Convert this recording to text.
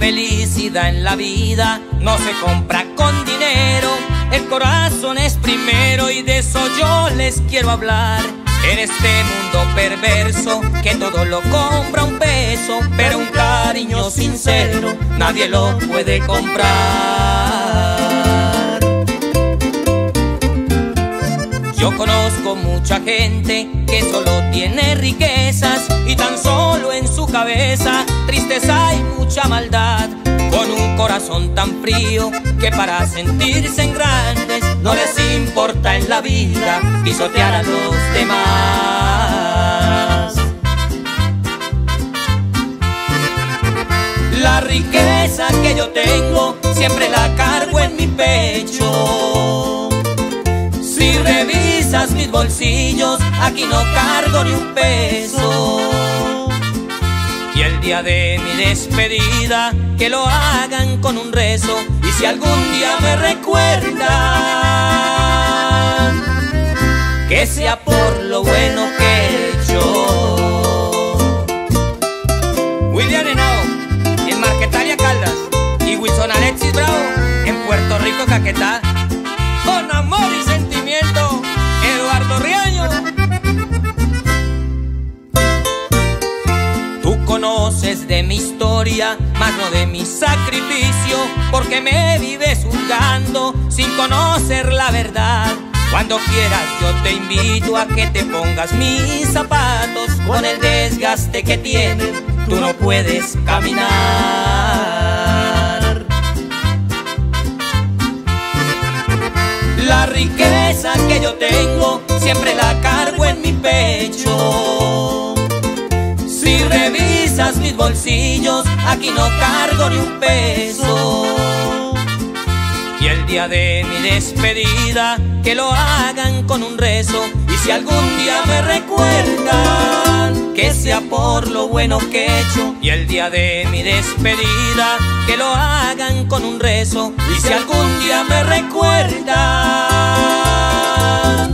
felicidad en la vida no se compra con dinero, el corazón es primero y de eso yo les quiero hablar. En este mundo perverso que todo lo compra un peso, pero un cariño sincero nadie lo puede comprar. Yo conozco mucha gente que solo tiene riquezas y tan solo en su cabeza tristeza y mucha maldad, con un corazón tan frío que para sentirse en grandes no les importa en la vida pisotear a los demás. La riqueza que yo tengo siempre la cargo en mi pecho. Si revisas mis bolsillos, aquí no cargo ni un peso. Y el día de mi despedida, que lo hagan con un rezo. Y si algún día me recuerdan, que sea por lo bueno que he hecho. William Henao, en Marquetalia Caldas, y Wilson Alexis Bravo, en Puerto Rico, Caquetá. Con amor y sentimiento, Eduardo Riaño. Tú conoces de mi historia, mas no de mi sacrificio, porque me vives juzgando sin conocer la verdad. Cuando quieras yo te invito a que te pongas mis zapatos. Con el desgaste que tienen, tú no puedes caminar. La riqueza que yo tengo siempre la cargo en mi pecho. Si revisas mis bolsillos, aquí no cargo ni un peso. Y el día de mi despedida, que lo hagan con un rezo. Y si algún día me recuerdan, que sea por lo bueno que he hecho. Y el día de mi despedida, que lo hagan con un rezo. Y si algún día me recuerdan,